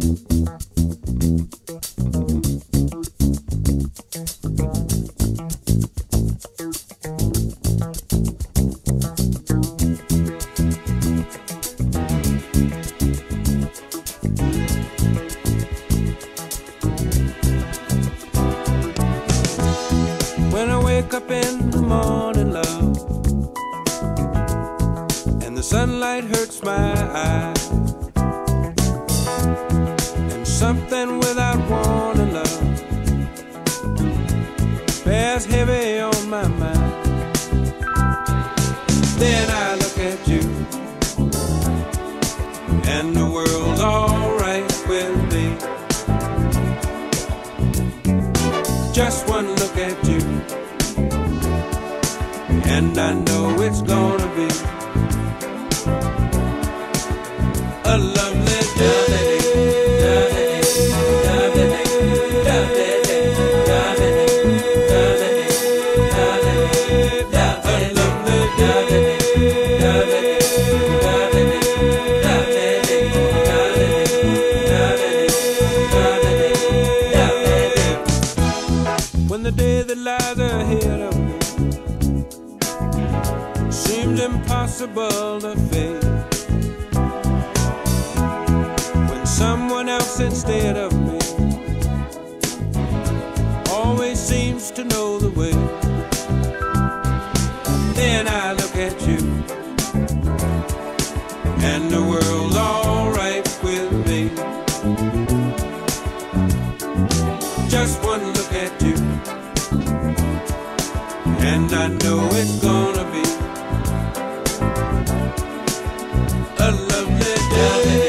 When I wake up in the morning, love, and the sunlight hurts my eyes, and something without warning, love, bears heavy on my mind. Then I look at you, and the world's alright with me. Just one look at you, and I know it's gonna be a lovely day. When the day that lies ahead of me seems impossible to face, when someone else instead of me always seems to know the way, then I look at you, and the world's alright with me. Just one look at you, and I know it's gonna be a lovely day.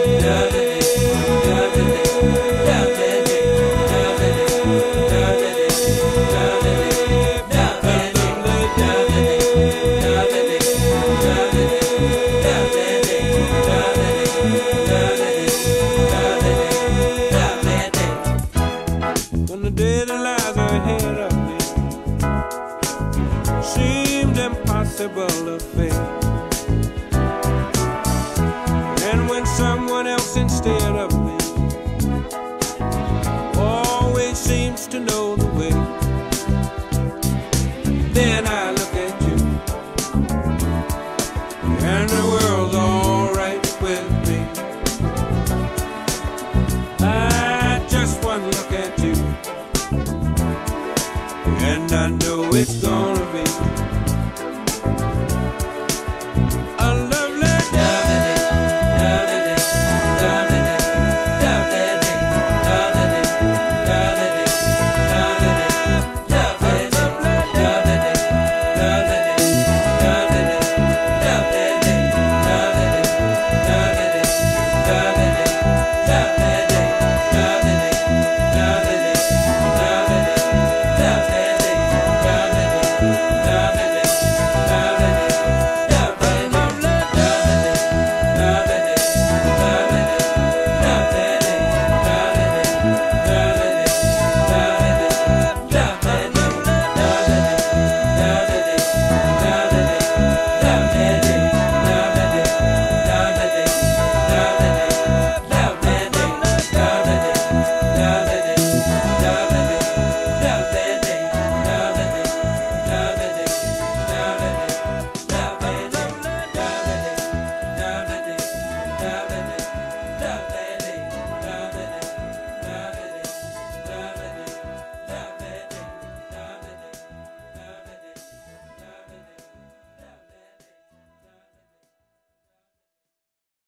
When the day that lies ahead of me seemed impossible to face, and when someone else instead of me always seems to know the way, then I look at you, and the world's alright with me. I just one look at you, and I know it's gonna be a lovely day.